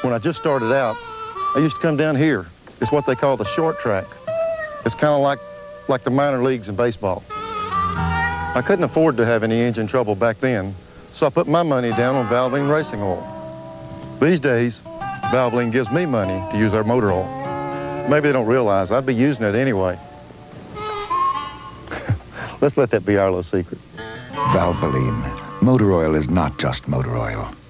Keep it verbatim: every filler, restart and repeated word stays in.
When I just started out, I used to come down here. It's what they call the short track. It's kind of like, like the minor leagues in baseball. I couldn't afford to have any engine trouble back then, so I put my money down on Valvoline racing oil. These days, Valvoline gives me money to use their motor oil. Maybe they don't realize I'd be using it anyway. Let's let that be our little secret. Valvoline. Motor oil is not just motor oil.